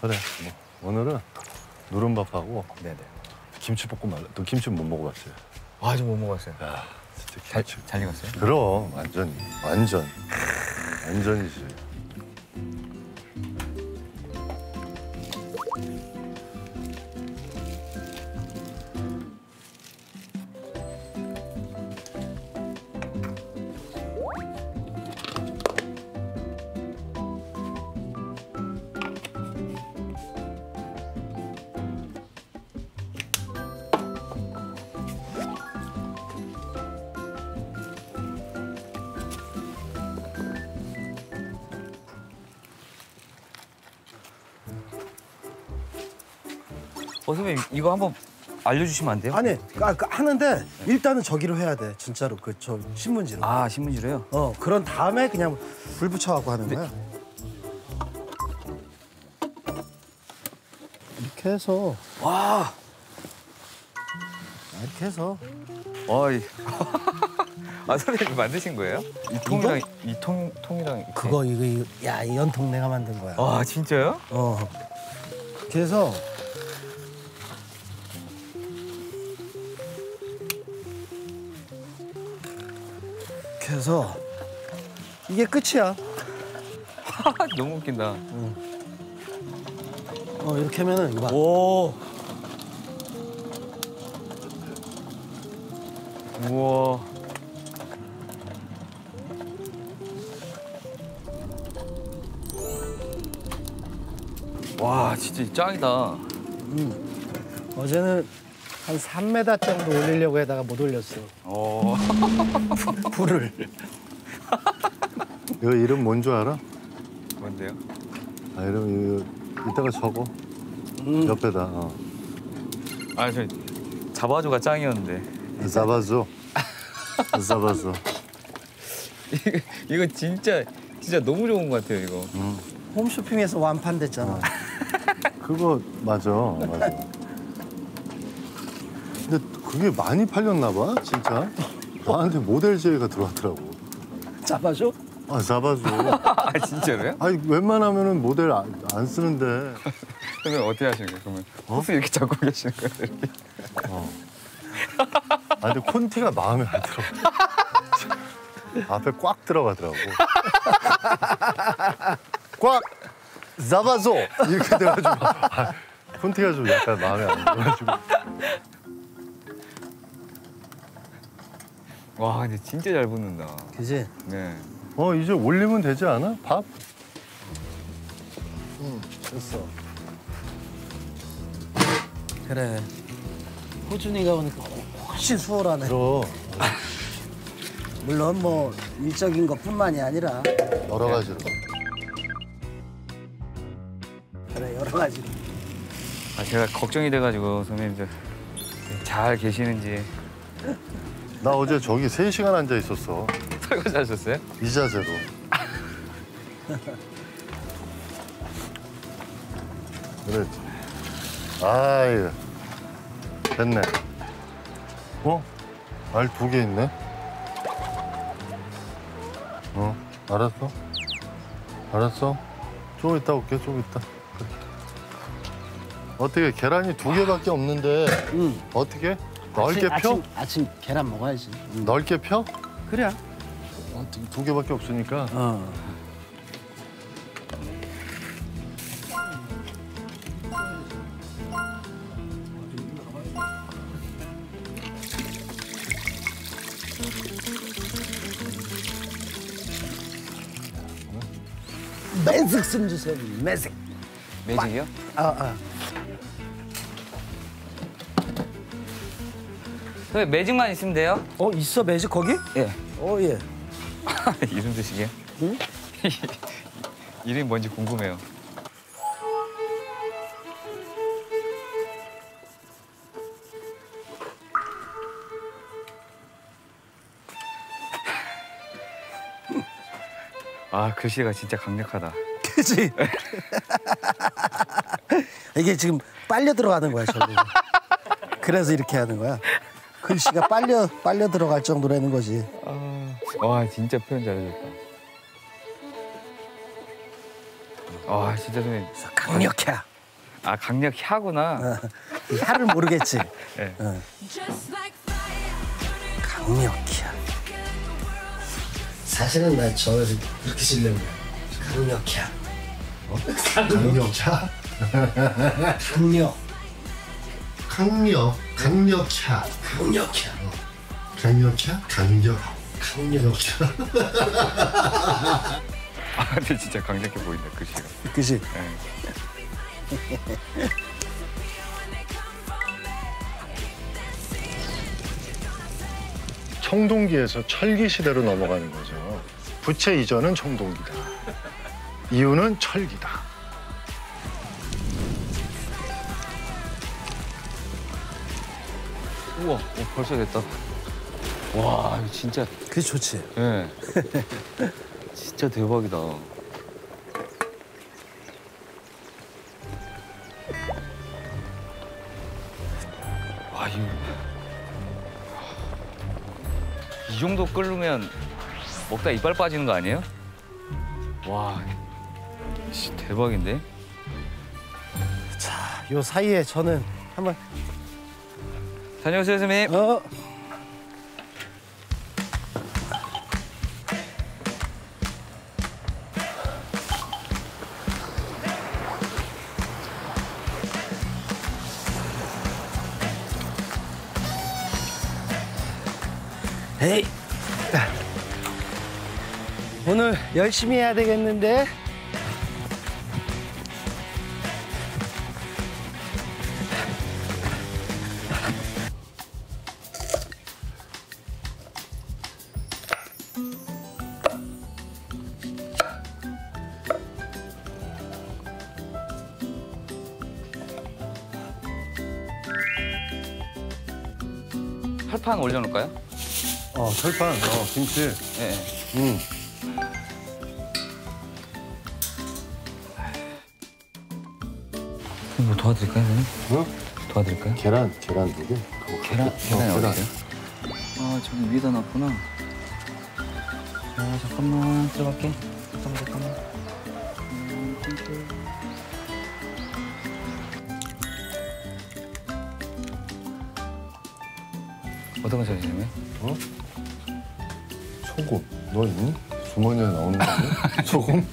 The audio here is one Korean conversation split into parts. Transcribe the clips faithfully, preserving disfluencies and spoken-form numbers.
그래. 뭐 오늘은 누른밥하고 네네. 김치볶음 말래. 너 김치 못 먹어봤지? 아, 저 못 먹었어요. 야, 진짜 잘, 김치. 잘 익었어요? 그럼 완전 완전 완전이지. 어, 선배님, 이거 한번 알려주시면 안 돼요? 아니, 아, 그, 하는데 일단은 저기로 해야 돼. 진짜로 그 저 신문지로. 아, 신문지로요? 어, 그런 다음에 그냥 불 붙여갖고 하는 거야. 이렇게 해서 와, 이렇게 해서 어이. 아, 선배님 만드신 거예요? 이 통이랑 이 통, 통이랑 이렇게. 그거 이거, 이거 야, 이 연통 내가 만든 거야. 아, 진짜요? 어. 이렇게 해서 이렇게 해서 이게 끝이야. 너무 웃긴다. 어, 이렇게 하면은 이거 봐. 오. 우와. 와, 진짜 짱이다. 음. 어제는 한 삼 미터 정도 올리려고 해다가 못 올렸어. 어. 불을. 이거 이름 뭔 줄 알아? 뭔데요? 아 이름 이거 이따가 적어. 음. 옆에다. 어. 아, 저 잡아줘가 짱이었는데. 잡아줘. 잡아줘. 이거, 이거 진짜 진짜 너무 좋은 것 같아요, 이거. 음. 홈쇼핑에서 완판됐잖아. 그거 맞아, 맞아. 근데 그게 많이 팔렸나 봐, 진짜. 나한테 모델 제의가 들어왔더라고. 잡아줘? 아, 잡아줘. 아, 진짜로요? 아니, 웬만하면은 모델 안, 안 쓰는데. 그러면 어떻게 하시는 거예요? 그러면 호수 이렇게 잡고 계시는 거예요, 이렇게? 어. 아, 근데 콘티가 마음에 안 들어. 앞에 꽉 들어가더라고. 꽉! 잡아줘! 이렇게 돼가지고. 아, 콘티가 좀 약간 마음에 안 들어가지고. 와, 근데 진짜 잘 붙는다. 그지? 네. 어, 이제 올리면 되지 않아? 밥? 응, 됐어. 그래. 호준이가 오니까 훨씬 수월하네. 그럼 물론 뭐 일적인 것뿐만이 아니라 여러 가지로. 그래 여러 가지로. 아, 제가 걱정이 돼가지고 선배님들 잘 계시는지. 나 어제 저기 세 시간 앉아 있었어. 설거지 하셨어요? 이 자세로. 그래. 아이, 됐네. 어? 알 두 개 있네? 어, 알았어. 알았어. 좀 이따 올게, 좀 이따. 그래. 어떻게, 계란이 두 개밖에 없는데, 응. 어떻게? 넓게 아침, 펴? 아침, 아침 계란 먹어야지. 응. 넓게 펴? 그래. 어, 두, 두 개밖에 없으니까. 어. 매직 좀 주세요. 매직. 매직이요? 아, 아. 선배님 매직만 있으면 돼요? 어, 있어 매직 거기? 예. 어, 예. 이름 드시게요? 응? 이름이 뭔지 궁금해요. 아, 글씨가 진짜 강력하다. 그치? 이게 지금 빨려 들어가는 거야, 저기. 그래서 이렇게 하는 거야. 글씨가 빨려 빨려 들어갈 정도로 하는 거지. 아, 와, 진짜 표현 잘해줬다. 아, 진짜 선생님. 강력해. 아 강력 혀구나. 이 혀를 모르겠지. 네. 어. 강력이야. 사실은 난 저를 그렇게 쓰려고 강력이야. 어? 강력차? 강력. 강력, 강력차. 강력이야. 강력차? 강력. 강력이야. 아 근데 진짜 강력해 보인다 글씨가. 그지? 네. 청동기에서 철기 시대로 넘어가는 거죠. 부채 이전은 청동기다. 이유는 철기다. 우와, 오, 벌써 됐다. 와, 이거 진짜, 그게 좋지. 예. 진짜 대박이다. 와, 이거. 이 정도 끓으면 먹다 이빨 빠지는 거 아니에요? 와, 씨, 대박인데? 자, 요 사이에 저는 한번 다녀오세요, 선생님. 어. 에이. 오늘 열심히 해야 되겠는데. 철판 올려놓을까요? 어, 철판, 어, 김치. 예. 예. 음. 뭐 도와드릴까요, 선생님? 어? 도와드릴까요? 계란, 계란 두 개. 계란, 계란이 어, 어디 계란. 있어요? 아, 저기 위에다 놨구나. 아, 잠깐만 들어갈게. 잠깐만, 잠깐만. 음, 땡큐. 어떤 거 찾으시나요? 어? 소금. 너 있니? 주머니에 나오는 거 아니야? 소금?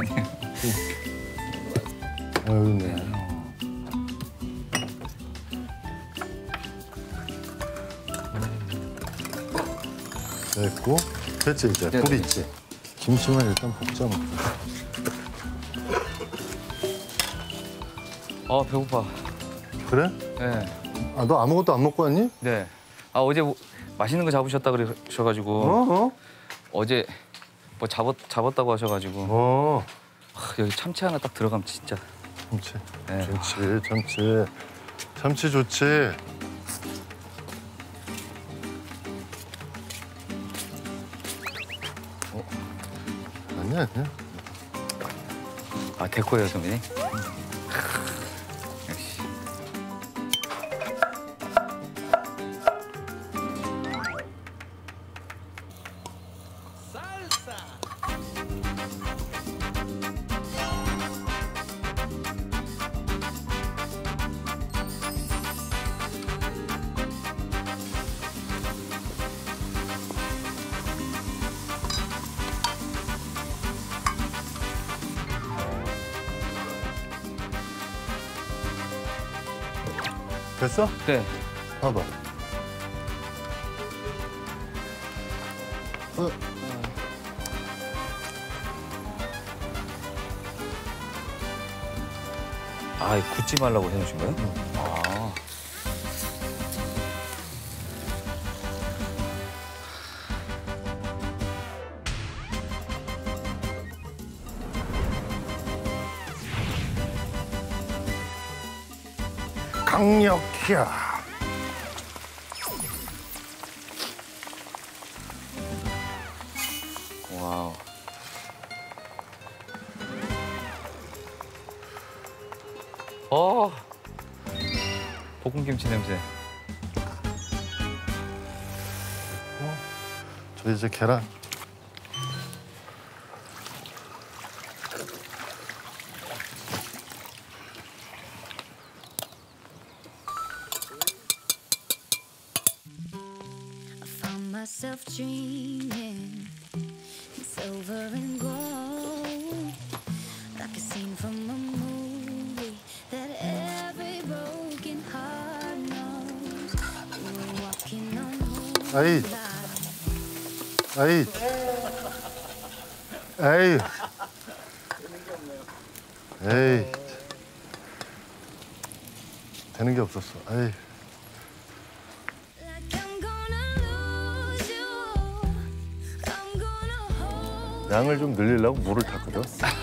아, 여기 있네. 됐고, 됐지, 이제. 네, 불 네. 있지. 김치만 일단 볶자 먹자. 아, 배고파. 그래? 네. 아, 너 아무것도 안 먹고 왔니? 네. 아, 어제 뭐 맛있는 거 잡으셨다 그러셔가지고 어? 어? 어제 뭐 잡았, 잡았다고 하셔가지고 어. 아, 여기 참치 하나 딱 들어가면 진짜. 참치. 네. 좋지, 참치. 참치 좋지. 어? 아니야, 아니야. 아, 데코예요, 선배님? 역시. 됐어? 네. 봐봐. 어. 아, 이 굽지 말라고 해놓으신 거예요? 응. 아. 강력이야. 와우. 어. 볶음김치 냄새. 저 이제 계란. myself dreaming silver and gold, like a scene from a movie that every broken heart knows. We're walking on 아이, moonlight. 아이, 에이, 에이, 되는 게 없었어. 에이. Like I'm gonna lose you. I'm gonna hold 양을 좀 늘리려고 물을 탔거든.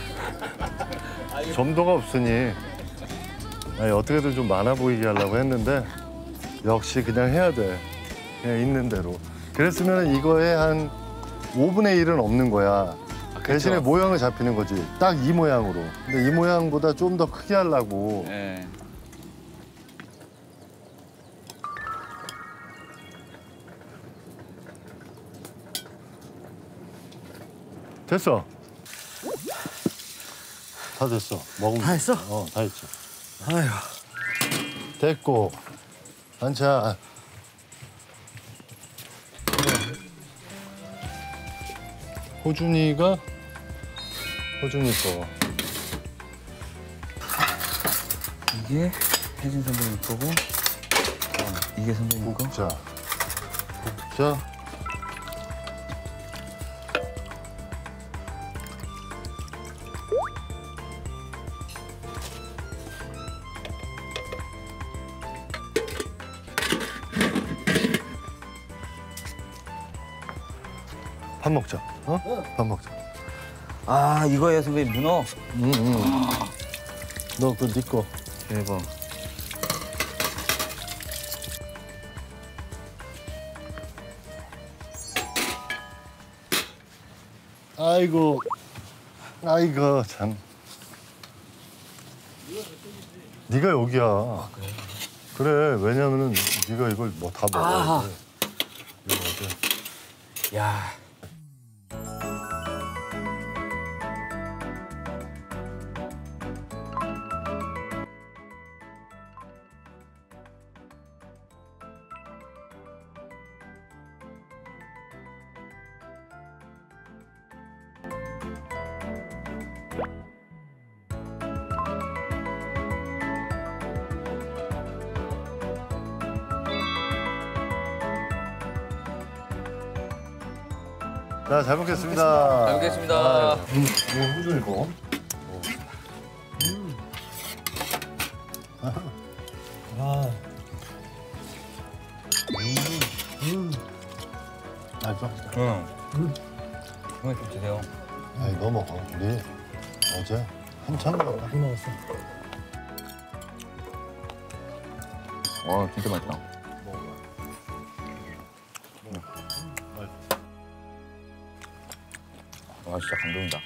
점도가 없으니 아니, 어떻게든 좀 많아 보이게 하려고 했는데 역시 그냥 해야 돼. 그냥 있는 대로. 그랬으면 이거에 한 오분의 일은 없는 거야. 대신에 모양을 잡히는 거지. 딱 이 모양으로. 근데 이 모양보다 좀 더 크게 하려고. 네. 됐어. 다 됐어. 먹으면 다 했어? 어, 다 했지. 아휴. 됐고. 반찬. 호준이가 호준이 거. 이게 혜진 선배님 거고, 어, 이게 선배님 거. 자, 자. 밥 먹자. 어? 밥 먹자. 아, 이거예요, 선배님. 문어. 응, 응. 너 그거 네 거. 대박. 아이고, 아이고 참. 네가 여기야. 아, 그래? 그래, 왜냐면은 네가 이걸 뭐 다 먹어야 아하. 돼. 이거 어때? 야. 자, 잘 먹겠습니다. 잘 먹겠습니다. 아, 음, 이거 호준 이거. 아. 맛있어? 응. 선배님 좀 드세요. 아이, 너 먹어. 우리 어제 한참 먹었다. 많이 먹었어. 와, 진짜 맛있다. 와, 진짜 감동이다.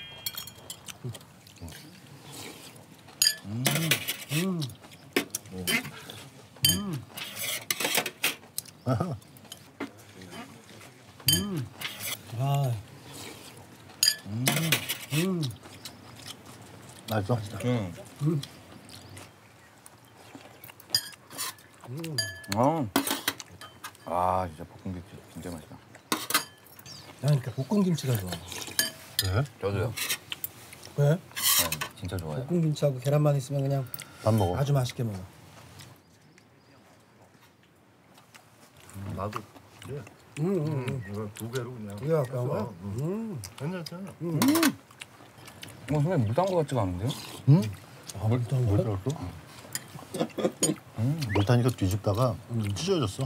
아. 맛있어? 응. 음. 음. 아, 진짜 볶음김치 진짜 맛있다. 나는 그러니까 볶음김치가 좋아. 그래? 저도요. 왜? 네, 진짜 좋아요. 볶음김치하고 계란만 있으면 그냥 밥 먹어. 아주 맛있게 먹어. 나도. 예. 응, 응, 응. 이거 두 개로 그냥. 이게 아까운 거야? 응. 응. 괜찮잖아. 응. 뭐 선배님 물 담은 것 같지가 않은데요? 응? 아, 물도 한 뭘 거야? 들었어? 음. 물 타니까 뒤집다가 찢어졌어.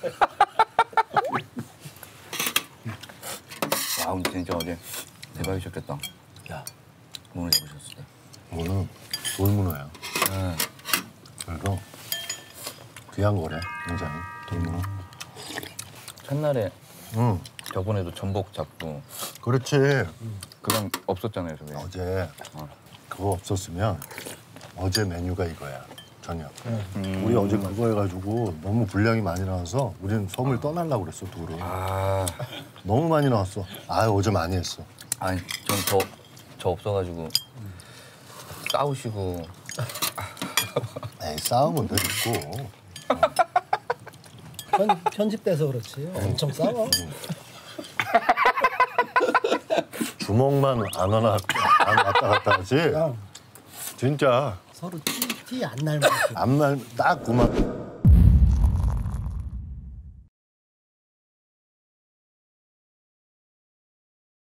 와, 근데 진짜 어제 대박이셨겠다. 야, 문어 잡으셨을 때. 이거는 돌문어야. 네. 그래서 귀한 거래, 굉장히. 돌문어. 첫날에 응. 저번에도 전복 잡고 그렇지. 그건 없었잖아요, 선배님. 어제 어. 그거 없었으면 어제 메뉴가 이거야, 저녁. 음. 우리 어제 그거 해가지고 너무 분량이 많이 나와서 우리는 섬을 떠나려고 그랬어, 둘이. 아, 너무 많이 나왔어. 아, 어제 많이 했어. 아니 전 저 저 없어가지고 싸우시고. 에이, 싸움은 늘 있고. 편, 편집돼서 그렇지. 엄청 싸워. 주먹만 안 하나 안 왔다 갔다 하지. 그냥 진짜 서로 티 안 날만큼. 앞만 딱 그만.